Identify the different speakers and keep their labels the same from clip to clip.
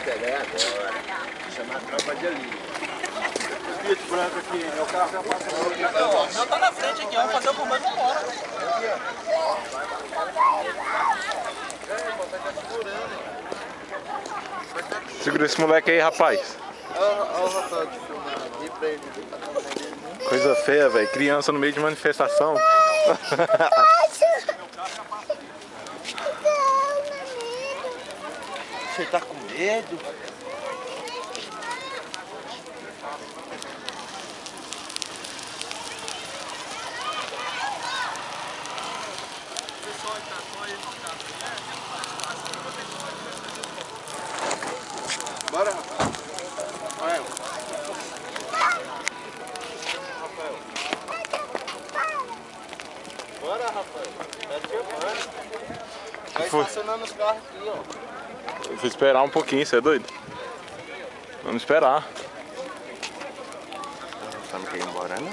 Speaker 1: pegar é agora. Chamar a tropa de ali. O Pito branco aqui, meu carro já passa.
Speaker 2: Não, o meu tá na frente aqui, vamos fazer o comando e vambora.
Speaker 3: Segura esse moleque aí, rapaz.
Speaker 1: Olha o Rafael te filmando. E pra ele.
Speaker 3: Coisa feia, velho. Criança no meio de manifestação.
Speaker 1: Você tá com medo? Bora, Rafael. Bora, Rafael. Tá chegando. Vai estacionando os carros aqui, ó.
Speaker 3: Eu vou esperar um pouquinho, você é doido? Vamos esperar.
Speaker 1: Você não quer ir embora, não?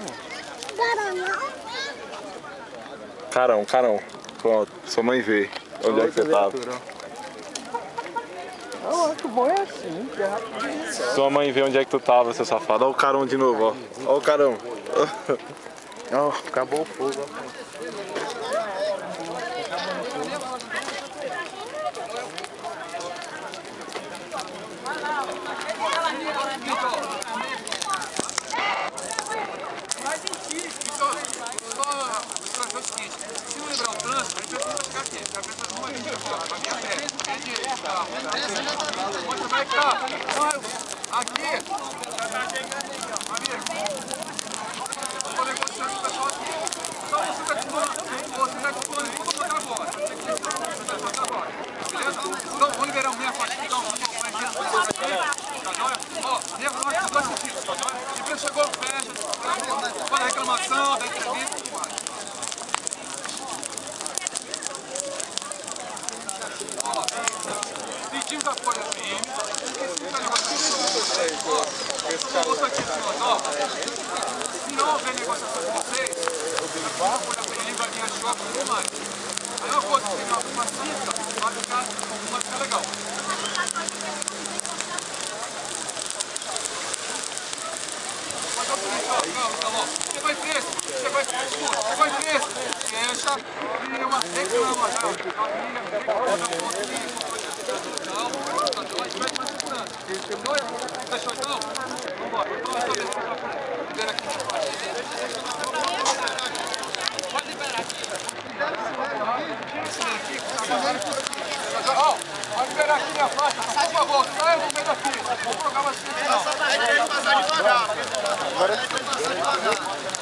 Speaker 3: Carão. Pronto, sua mãe vê onde é que você tava.
Speaker 1: Não, acho que o bom é assim, que é rapidinho.
Speaker 3: Sua mãe vê onde é que tu tava, seu safado. Olha o carão de novo, ó. Olha o carão.
Speaker 1: Ó, acabou o fogo, ó.
Speaker 4: Se não lembrar o trânsito, a gente vai ficar aqui. Já vai fazer uma linha agora. Vai minha pé. É direito, tá? Onde vai estar? Aqui. Amigo. Estou negociando com o pessoal aqui. Só você vai com o plano. Você vai com o plano. Vamos botar agora. Você vai botar agora. Beleza? Então, vou liberar o minha parte. Então, vamos para a gente. Tá joia? Ó, leva nós dos dois sentidos. Tá joia? E quem chegou, fecha. Fala a reclamação, da entrevista e tudo mais. Pedimos apoio a firme. Ouça aqui, senhores, ó. Se não houver negociação com vocês, eu vou apoiar a firme, vai vir a shopping e tudo mais. Aí uma coisa, tem uma cinta, vai ficar legal. Mas é o seguinte, ó, calma. Você vai preso, você vai preso, fecha e uma reclamação. Fechou então? Vambora. Libera aqui. Pode liberar aqui. Ó, pode liberar aqui minha faixa, por favor. Saia no meio daqui. Vou programar assim. Só pra gente passar devagar. Agora